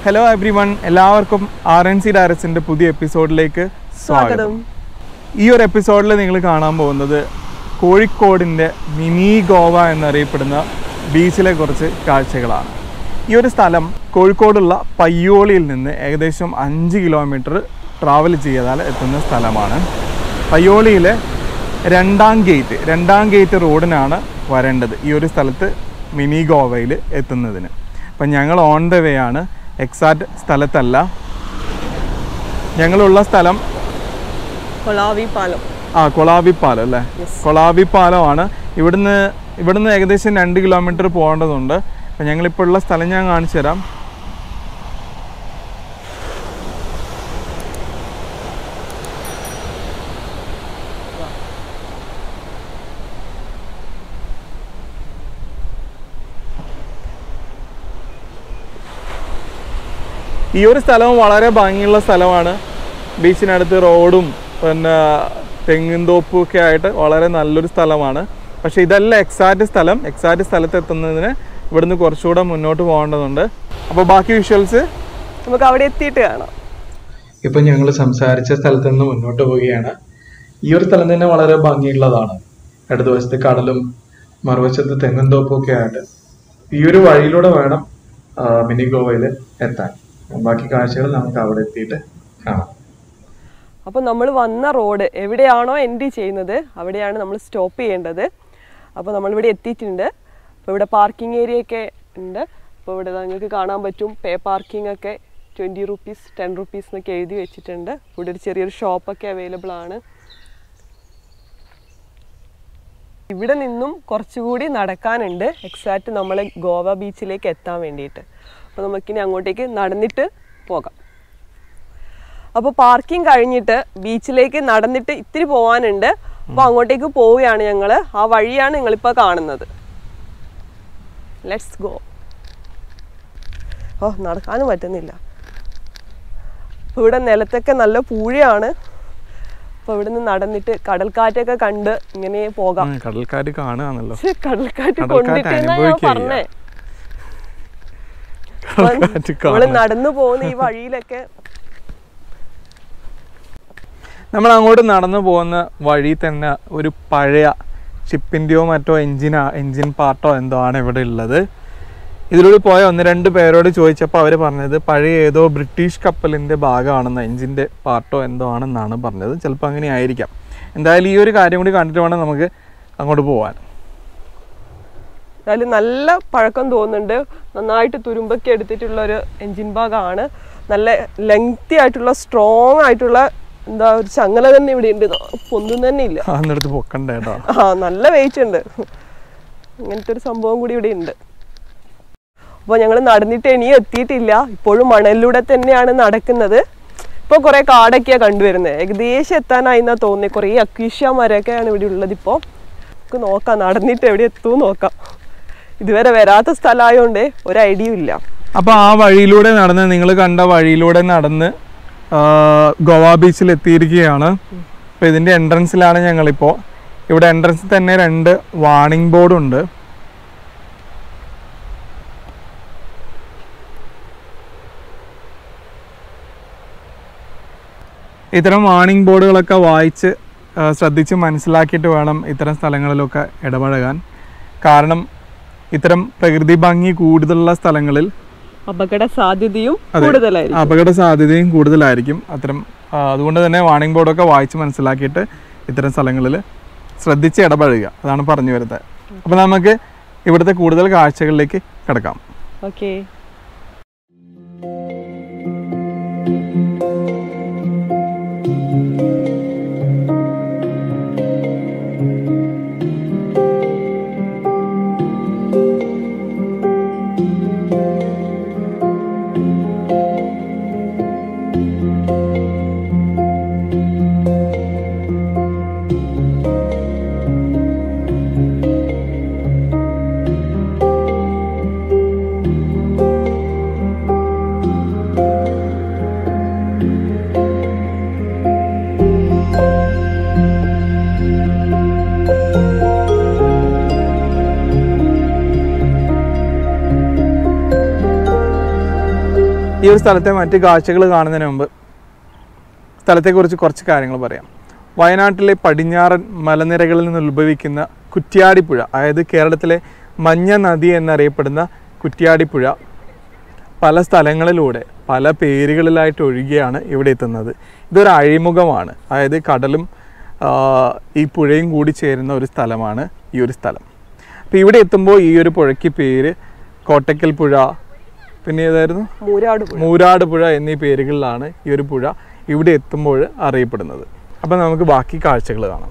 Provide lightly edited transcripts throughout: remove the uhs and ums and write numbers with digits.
Hello everyone, എല്ലാവർക്കും RNC ഡയറക്ട്സിൻ്റെ പുതിയ എപ്പിസോഡിലേക്ക് സ്വാഗതം. ഈ ഒരു എപ്പിസോഡിൽ നിങ്ങൾ കാണാൻ പോകുന്നത് കോഴിക്കോടിൻ്റെ മിനി ഗോവ എന്നറിയപ്പെടുന്ന ബീച്ചിലെ കുറച്ച് കാഴ്ചകളാണ്. ഈ ഒരു സ്ഥലം കോഴിക്കോടുള്ള പയ്യോളിയിൽ നിന്ന് ഏകദേശം 5 കിലോമീറ്റർ ട്രാവൽ ചെയ്താൽ എത്തുന്ന സ്ഥലമാണ്. പയ്യോളിയിലെ രണ്ടാം ഗേറ്റ് റോഡിനാണ് വരേണ്ടത് ഈ ഒരു സ്ഥലത്ത് മിനി ഗോവയിൽ എത്തുന്നതിന്. അപ്പം ഞങ്ങൾ ഓൺ ദ വേ ആണ്, എക്സാക്റ്റ് സ്ഥലത്തല്ല. ഞങ്ങളുള്ള സ്ഥലം കൊളാവിപ്പാലം അല്ലേ, കൊളാവിപ്പാലമാണ്. ഇവിടുന്ന് ഏകദേശം 2 കിലോമീറ്റർ പോകേണ്ടതുണ്ട്. അപ്പം ഞങ്ങളിപ്പോൾ ഉള്ള സ്ഥലം ഞാൻ കാണിച്ചു തരാം. ഈ ഒരു സ്ഥലവും വളരെ ഭംഗിയുള്ള സ്ഥലമാണ്. ബീച്ചിനടുത്ത് റോഡും പിന്നെ തെങ്ങിൻ തോപ്പും ഒക്കെ ആയിട്ട് വളരെ നല്ലൊരു സ്ഥലമാണ്. പക്ഷേ ഇതല്ല എക്സാക്റ്റ് സ്ഥലത്ത് എത്തുന്നതിന് ഇവിടുന്ന് കുറച്ചുകൂടെ മുന്നോട്ട് പോകേണ്ടതുണ്ട്. അപ്പോൾ ബാക്കി വിഷ്വൽസ് നമുക്ക് അവിടെ എത്തിയിട്ട് കാണാം. ഇപ്പം ഞങ്ങൾ സംസാരിച്ച സ്ഥലത്ത് നിന്ന് മുന്നോട്ട് പോവുകയാണ്. ഈ ഒരു സ്ഥലം തന്നെ വളരെ ഭംഗിയുള്ളതാണ്. ഇടതുവശത്ത് കടലും മറുവശത്ത് തെങ്ങിൻ തോപ്പും ഒക്കെ ആയിട്ട് ഈ ഒരു വഴിയിലൂടെ വേണം മിനി ഗോവയിൽ എത്താൻ. ബാക്കി കാഴ്ചകൾ നമുക്ക് അവിടെ എത്തിയിട്ട് കാണാം. അപ്പോൾ നമ്മൾ വന്ന റോഡ് എവിടെയാണോ എൻഡ് ചെയ്യുന്നത് അവിടെയാണ് നമ്മൾ സ്റ്റോപ്പ് ചെയ്യേണ്ടത്. അപ്പോൾ നമ്മളിവിടെ എത്തിയിട്ടുണ്ട്. അപ്പോൾ ഇവിടെ പാർക്കിംഗ് ഏരിയ ഒക്കെ ഉണ്ട്. അപ്പോൾ ഇവിടെ നിങ്ങൾക്ക് കാണാൻ പറ്റും പേ പാർക്കിംഗ് ഒക്കെ 20 rupees 10 rupees എന്നൊക്കെ എഴുതി വെച്ചിട്ടുണ്ട്. ഇവിടെ ഒരു ചെറിയൊരു ഷോപ്പൊക്കെ അവൈലബിൾ ആണ്. ഇവിടെ നിന്നും കുറച്ചുകൂടി നടക്കാനുണ്ട് എക്സാക്റ്റ് നമ്മൾ ഗോവ ബീച്ചിലേക്ക് എത്താൻ വേണ്ടിയിട്ട്. അപ്പോൾ നമുക്കിനി അങ്ങോട്ടേക്ക് നടന്നിട്ട് പോകാം. അപ്പോൾ പാർക്കിംഗ് കഴിഞ്ഞിട്ട് ബീച്ചിലേക്ക് നടന്നിട്ട് ഇത്തിരി പോകാനുണ്ട്. അപ്പോൾ അങ്ങോട്ടേക്ക് പോവുകയാണ് ഞങ്ങൾ. ആ വഴിയാണ് നിങ്ങളിപ്പോൾ കാണുന്നത്. Let's go. നടക്കാനും പറ്റുന്നില്ല. അപ്പോൾ ഇവിടെ നിലത്തൊക്കെ നല്ല പൂഴയാണ്. അപ്പോൾ ഇവിടെ നിന്ന് നടന്നിട്ട് കടൽക്കാറ്റൊക്കെ കണ്ട് ഇങ്ങനെ പോകാം. കടൽക്കാറ്റ് കാണുകയാണല്ലോ. കടൽക്കാറ്റ് കൊണ്ടിട്ട് പറഞ്ഞേ. നമ്മള് നടന്നു പോകുന്ന ഈ വഴിയിലൊക്കെ നമ്മൾ അങ്ങോട്ട് നടന്നു പോകുന്ന വഴി തന്നെ ഒരു പഴയ ഷിപ്പിൻ്റെയോ മറ്റോ എൻജിൻ പാർട്ടോ എന്തോ ആണ് ഇവിടെ ഉള്ളത്. ഇതിലൂടെ പോയ 1-2 പേരോട് ചോദിച്ചപ്പോൾ അവർ പറഞ്ഞത് പഴയ ഏതോ ബ്രിട്ടീഷ് കപ്പലിൻ്റെ ഭാഗമാണെന്ന്, എൻജിൻ്റെ പാർട്ടോ എന്തോ ആണെന്നാണ് പറഞ്ഞത്. ചിലപ്പോൾ അങ്ങനെ ആയിരിക്കാം. എന്തായാലും ഈ ഒരു കാര്യം കൂടി കണ്ടിട്ട് വേണം നമുക്ക് അങ്ങോട്ട് പോകാൻ. അതിൽ നല്ല പഴക്കം തോന്നുന്നുണ്ട്. നന്നായിട്ട് തുരുമ്പൊക്കെ എടുത്തിട്ടുള്ളൊരു എൻജിൻ ഭാഗമാണ്. നല്ല ലെങ്തി ആയിട്ടുള്ള സ്ട്രോങ് ആയിട്ടുള്ള എന്താ ഒരു ചങ്ങല തന്നെ ഇവിടെ ഉണ്ട്. പൊന്തും തന്നെ ഇല്ല. നല്ല വെയിറ്റ് ഉണ്ട്. ഇങ്ങനത്തെ ഒരു സംഭവം കൂടി ഇവിടെ ഉണ്ട്. അപ്പോൾ ഞങ്ങൾ നടന്നിട്ട് ഇനിയും എത്തിയിട്ടില്ല. ഇപ്പോഴും മണലിലൂടെ തന്നെയാണ് നടക്കുന്നത്. ഇപ്പോൾ കുറേ കാടൊക്കെയാണ് കണ്ടുവരുന്നത്. ഏകദേശം എത്താനായി എന്നാ തോന്നുന്നത്. കുറേ അക്വീഷ്യ മരമൊക്കെയാണ് ഇവിടെ ഉള്ളത്. ഇപ്പോൾ നമുക്ക് നോക്കാം, നടന്നിട്ട് എവിടെ എത്തുമെന്ന് നോക്കാം. ഇതുവരെ വരാത്ത സ്ഥലമായോണ്ട് ഒരു ഐഡിയ ഇല്ല. അപ്പോൾ ആ വഴിയിലൂടെ നടന്ന്, നിങ്ങൾ കണ്ട വഴിയിലൂടെ നടന്ന് ഗോവ ബീച്ചിൽ എത്തിയിരിക്കുകയാണ്. അപ്പോൾ ഇതിൻ്റെ എൻട്രൻസിലാണ് ഞങ്ങളിപ്പോൾ. ഇവിടെ എൻട്രൻസിൽ തന്നെ 2 വാർണിംഗ് ബോർഡുണ്ട്. ഇത്തരം വാർണിംഗ് ബോർഡുകളൊക്കെ വായിച്ച് ശ്രദ്ധിച്ച് മനസ്സിലാക്കിയിട്ട് വേണം ഇത്തരം സ്ഥലങ്ങളിലൊക്കെ ഇടപഴകാൻ. കാരണം ഇത്തരം പ്രകൃതി ഭംഗി കൂടുതലുള്ള സ്ഥലങ്ങളിൽ അപകട സാധ്യതയും കൂടുതലായിരിക്കും. അതുകൊണ്ട് തന്നെ വാർണിംഗ് ബോർഡൊക്കെ വായിച്ച് മനസ്സിലാക്കിയിട്ട് ഇത്തരം സ്ഥലങ്ങളിൽ ശ്രദ്ധിച്ച് ഇടപഴകുക, അതാണ് പറഞ്ഞു വരുന്നത്. അപ്പോൾ നമുക്ക് ഇവിടുത്തെ കൂടുതൽ കാഴ്ചകളിലേക്ക് കിടക്കാം. ഓക്കേ. ഈ ഒരു സ്ഥലത്തെ മറ്റ് കാഴ്ചകൾ കാണുന്നതിന് മുമ്പ് സ്ഥലത്തെക്കുറിച്ച് കുറച്ച് കാര്യങ്ങൾ പറയാം. വയനാട്ടിലെ പടിഞ്ഞാറൻ മലനിരകളിൽ നിന്ന് ഉത്ഭവിക്കുന്ന കുറ്റ്യാടിപ്പുഴ, അതായത് കേരളത്തിലെ മഞ്ഞ നദി എന്നറിയപ്പെടുന്ന കുറ്റ്യാടിപ്പുഴ പല സ്ഥലങ്ങളിലൂടെ പല പേരുകളിലായിട്ട് ഒഴുകിയാണ് ഇവിടെ എത്തുന്നത്. ഇതൊരു അഴിമുഖമാണ്, അതായത് കടലും ഈ പുഴയും കൂടി ചേരുന്ന ഒരു സ്ഥലമാണ് ഈ ഒരു സ്ഥലം. അപ്പോൾ ഇവിടെ എത്തുമ്പോൾ ഈ ഒരു പുഴയ്ക്ക് പേര് കോട്ടക്കൽ പുഴ, പിന്നെ ഏതായിരുന്നു മൂരാട് പുഴ എന്നീ പേരുകളിലാണ് ഈ ഒരു പുഴ ഇവിടെ എത്തുമ്പോൾ അറിയപ്പെടുന്നത്. അപ്പം നമുക്ക് ബാക്കി കാഴ്ചകൾ കാണാം.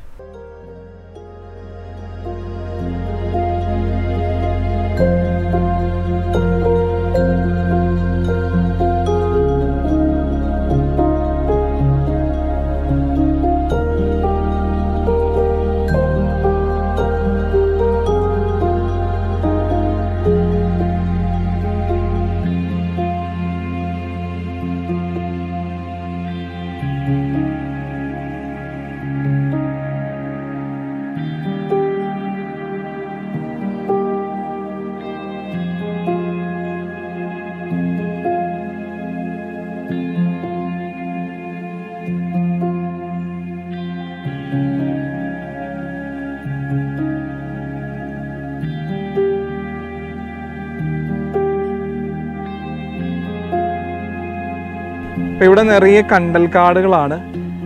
ഇവിടെ നിറയെ കണ്ടൽക്കാടുകളാണ്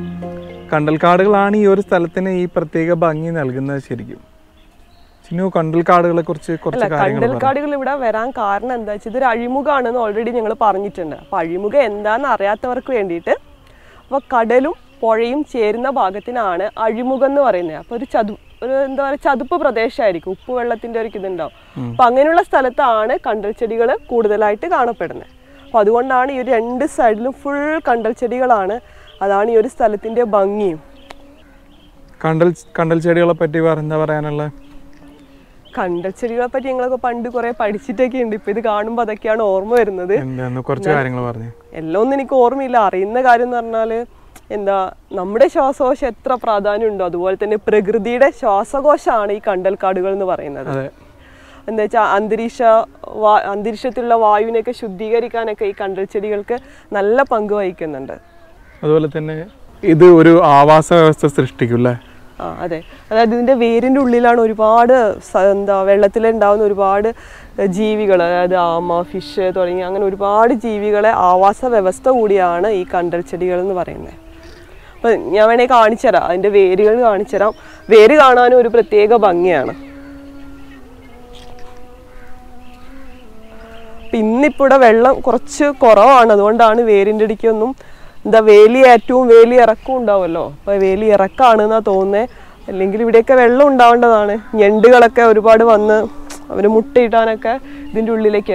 ഈ ഒരു സ്ഥലത്തിന് ഈ പ്രത്യേക ഭംഗി നൽകുന്നത്. ശരിക്കും കണ്ടൽക്കാടുകളെ കുറിച്ച് കുറച്ച് കാര്യങ്ങൾ. കണ്ടൽക്കാടുകൾ ഇവിടെ വരാൻ കാരണം എന്താ വെച്ചാൽ ഇതൊരു അഴിമുഖമാണെന്ന് ഓൾറെഡി ഞങ്ങൾ പറഞ്ഞിട്ടുണ്ട്. അപ്പൊ അഴിമുഖം എന്താണെന്ന് അറിയാത്തവർക്ക് വേണ്ടിയിട്ട്, അപ്പൊ കടലും പുഴയും ചേരുന്ന ഭാഗത്തിനാണ് അഴിമുഖം എന്ന് പറയുന്നത്. അപ്പൊ ഒരു എന്താ പറയുക, ചതുപ്പ് പ്രദേശമായിരിക്കും, ഉപ്പ് വെള്ളത്തിന്റെ ഒരു ഇതുണ്ടാവും. അപ്പൊ അങ്ങനെയുള്ള സ്ഥലത്താണ് കണ്ടൽ ചെടികൾ കൂടുതലായിട്ട് കാണപ്പെടുന്നത്. അപ്പൊ അതുകൊണ്ടാണ് ഈ ഒരു രണ്ട് സൈഡിലും ഫുൾ കണ്ടൽ ചെടികളാണ്. അതാണ് ഈ ഒരു സ്ഥലത്തിന്റെ ഭംഗിയും. കണ്ടൽ ചെടികളെ പറ്റി എന്താ പറയാനുള്ള? കണ്ടൽ ചെടികളെ പറ്റി ഞങ്ങളൊക്കെ പണ്ട് കുറെ പഠിച്ചിട്ടൊക്കെ ഉണ്ട്. ഇപ്പൊ ഇത് കാണുമ്പോൾ അതൊക്കെയാണ് ഓർമ്മ വരുന്നത്. എല്ലാം ഒന്നും എനിക്ക് ഓർമ്മയില്ല. അറിയുന്ന കാര്യം എന്ന് പറഞ്ഞാല് എന്താ, നമ്മുടെ ശ്വാസകോശം എത്ര പ്രാധാന്യം ഉണ്ടോ അതുപോലെ തന്നെ പ്രകൃതിയുടെ ശ്വാസകോശമാണ് ഈ കണ്ടൽക്കാടുകൾ എന്ന് പറയുന്നത്. എന്താ വെച്ചാൽ അന്തരീക്ഷത്തിലുള്ള വായുവിനെയൊക്കെ ശുദ്ധീകരിക്കാനൊക്കെ ഈ കണ്ടൽ ചെടികൾക്ക് നല്ല പങ്ക് വഹിക്കുന്നുണ്ട്. അതുപോലെ തന്നെ ഇത് ഒരു ആവാസ വ്യവസ്ഥ സൃഷ്ടിക്കും. അതെ, അതായത് ഇതിന്റെ വേരിന്റെ ഉള്ളിലാണ് ഒരുപാട് വെള്ളത്തിലുണ്ടാവുന്ന ഒരുപാട് ജീവികൾ, അതായത് ആമ, ഫിഷ് തുടങ്ങി അങ്ങനെ ഒരുപാട് ജീവികളെ ആവാസ വ്യവസ്ഥ കൂടിയാണ് ഈ കണ്ടൽ ചെടികൾ എന്ന് പറയുന്നത്. അപ്പൊ ഞാൻ വേണേ കാണിച്ചു തരാം, അതിന്റെ വേരുകൾ കാണിച്ചു തരാം. വേര് കാണാനും ഒരു പ്രത്യേക ഭംഗിയാണ്. ഇന്നിപ്പോ ഇവിടെ വെള്ളം കുറച്ച് കുറവാണ്, അതുകൊണ്ടാണ് വേരിന്റെ ഇടയ്ക്കൊന്നും ഏറ്റവും വേലി ഇറക്കം ഉണ്ടാവുമല്ലോ, അപ്പൊ വേലി ഇറക്കാണെന്നാ തോന്നുന്നത്. അല്ലെങ്കിൽ ഇവിടെയൊക്കെ വെള്ളം ഉണ്ടാവേണ്ടതാണ്. ഞണ്ടുകളൊക്കെ ഒരുപാട് വന്ന് അവര് മുട്ടയിട്ടാനൊക്കെ ഇതിൻ്റെ ഉള്ളിലേക്ക്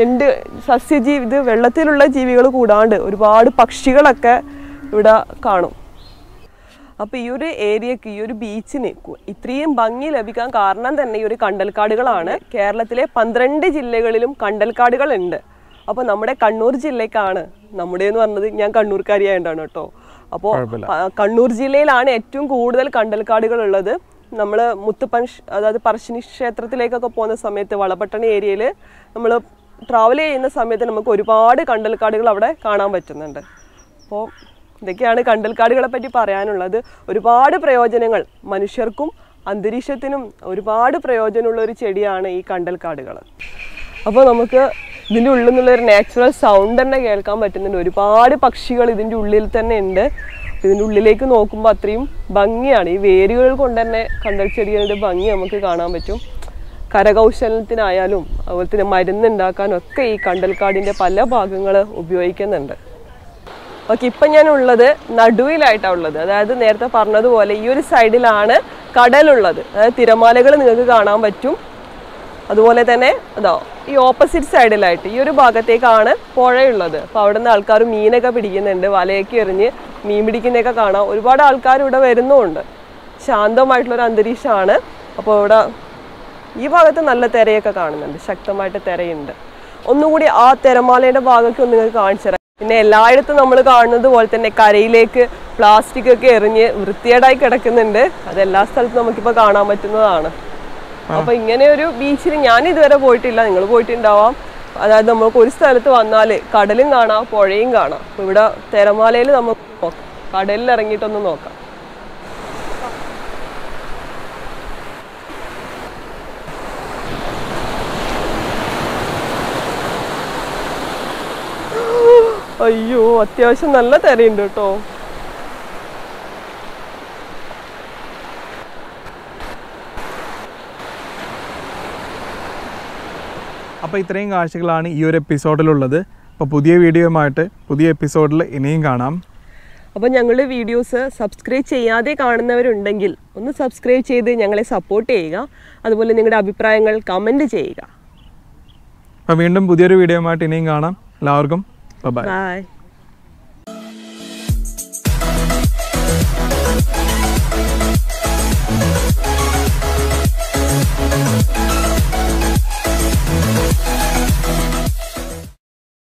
ഇത് വെള്ളത്തിലുള്ള ജീവികൾ കൂടാണ്ട് ഒരുപാട് പക്ഷികളൊക്കെ ഇവിടെ കാണും. അപ്പോൾ ഈ ഒരു ഏരിയക്ക്, ഈ ഒരു ബീച്ചിന് ഇത്രയും ഭംഗി ലഭിക്കാൻ കാരണം തന്നെ ഈ ഒരു കണ്ടൽക്കാടുകളാണ്. കേരളത്തിലെ 12 ജില്ലകളിലും കണ്ടൽക്കാടുകൾ ഉണ്ട്. അപ്പോൾ നമ്മുടെ കണ്ണൂർ ജില്ലക്കാണ്, നമ്മുടെ എന്ന് പറഞ്ഞത് ഞാൻ കണ്ണൂർക്കാരിയായിട്ടാണ് കേട്ടോ. അപ്പോൾ കണ്ണൂർ ജില്ലയിലാണ് ഏറ്റവും കൂടുതൽ കണ്ടൽക്കാടുകൾ ഉള്ളത്. നമ്മൾ അതായത് പറശ്ശിനി ക്ഷേത്രത്തിലേക്കൊക്കെ പോകുന്ന സമയത്ത് വളപട്ടണ ഏരിയയിൽ നമ്മൾ ട്രാവൽ ചെയ്യുന്ന സമയത്ത് നമുക്ക് ഒരുപാട് കണ്ടൽക്കാടുകൾ അവിടെ കാണാൻ പറ്റുന്നുണ്ട്. അപ്പോൾ ഇതൊക്കെയാണ് കണ്ടൽക്കാടുകളെ പറ്റി പറയാനുള്ളത്. ഒരുപാട് പ്രയോജനങ്ങൾ മനുഷ്യർക്കും അന്തരീക്ഷത്തിനും ഒരുപാട് പ്രയോജനമുള്ള ഒരു ചെടിയാണ് ഈ കണ്ടൽക്കാടുകൾ. അപ്പോൾ നമുക്ക് ഇതിൻ്റെ ഉള്ളിൽ നിന്നുള്ളൊരു നാച്ചുറൽ സൗണ്ട് തന്നെ കേൾക്കാൻ പറ്റുന്നുണ്ട്. ഒരുപാട് പക്ഷികൾ ഇതിൻ്റെ ഉള്ളിൽ തന്നെ ഉണ്ട്. ഇതിൻ്റെ ഉള്ളിലേക്ക് നോക്കുമ്പോൾ അത്രയും ഭംഗിയാണ്. ഈ വേരുകൾ കൊണ്ട് തന്നെ കണ്ടൽ ചെടികളുടെ ഭംഗി നമുക്ക് കാണാൻ പറ്റും. കരകൗശലത്തിനായാലും അതുപോലെ തന്നെ മരുന്നുണ്ടാക്കാനും ഒക്കെ ഈ കണ്ടൽക്കാടിൻ്റെ പല ഭാഗങ്ങൾ ഉപയോഗിക്കുന്നുണ്ട്. ഓക്കെ, ഇപ്പം ഞാനുള്ളത് നടുവിലായിട്ടാണ് ഉള്ളത്. അതായത് നേരത്തെ പറഞ്ഞതുപോലെ ഈ ഒരു സൈഡിലാണ് കടലുള്ളത്, അതായത് തിരമാലകൾ നിങ്ങൾക്ക് കാണാൻ പറ്റും. അതുപോലെ തന്നെ ഈ ഓപ്പോസിറ്റ് സൈഡിലായിട്ട് ഈ ഒരു ഭാഗത്തേക്കാണ് പുഴയുള്ളത്. അപ്പോൾ അവിടെ നിന്ന് ആൾക്കാർ മീനൊക്കെ പിടിക്കുന്നുണ്ട്, വലയൊക്കെ എറിഞ്ഞ് മീൻ പിടിക്കുന്നതൊക്കെ കാണാം. ഒരുപാട് ആൾക്കാർ ഇവിടെ വരുന്നുമുണ്ട്. ശാന്തമായിട്ടുള്ളൊരു അന്തരീക്ഷമാണ്. അപ്പോൾ ഇവിടെ ഈ ഭാഗത്ത് നല്ല തിരയൊക്കെ കാണുന്നുണ്ട്, ശക്തമായിട്ട് തിരയുണ്ട്. ഒന്നുകൂടി ആ തിരമാലയുടെ ഭാഗമൊക്കെ ഒന്ന് നിങ്ങൾക്ക് കാണിച്ചു തരാം. പിന്നെ എല്ലായിടത്തും നമ്മൾ കാണുന്നത് പോലെ തന്നെ കരയിലേക്ക് പ്ലാസ്റ്റിക് ഒക്കെ എറിഞ്ഞ് വൃത്തികേടായി കിടക്കുന്നുണ്ട്. അതെല്ലാ സ്ഥലത്തും നമുക്കിപ്പോൾ കാണാൻ പറ്റുന്നതാണ്. അപ്പൊ ഇങ്ങനെ ഒരു ബീച്ചിൽ ഞാൻ ഇതുവരെ പോയിട്ടില്ല, നിങ്ങൾ പോയിട്ടുണ്ടാവാം. അതായത് നമുക്ക് ഒരു സ്ഥലത്ത് വന്നാൽ കടലും കാണാം പുഴയും കാണാം. അപ്പോൾ ഇവിടെ തിരമാലയിൽ നമുക്ക് നോക്കാം, കടലിൽ ഇറങ്ങിയിട്ടൊന്ന് നോക്കാം. അയ്യോ, അത്യാവശ്യം നല്ല തിരയുണ്ട് കേട്ടോ. അപ്പോൾ ഇത്രയും കാഴ്ചകളാണ് ഈ ഒരു എപ്പിസോഡിലുള്ളത്. അപ്പോൾ പുതിയ വീഡിയോയുമായിട്ട് പുതിയ എപ്പിസോഡിൽ ഇനിയും കാണാം. അപ്പോൾ ഞങ്ങളുടെ വീഡിയോസ് സബ്സ്ക്രൈബ് ചെയ്യാതെ കാണുന്നവരുണ്ടെങ്കിൽ ഒന്ന് സബ്സ്ക്രൈബ് ചെയ്ത് ഞങ്ങളെ സപ്പോർട്ട് ചെയ്യുക. അതുപോലെ നിങ്ങളുടെ അഭിപ്രായങ്ങൾ കമൻറ്റ് ചെയ്യുക. അപ്പോൾ വീണ്ടും പുതിയൊരു വീഡിയോയുമായിട്ട് ഇനിയും കാണാം. എല്ലാവർക്കും ബൈ. ബൈ.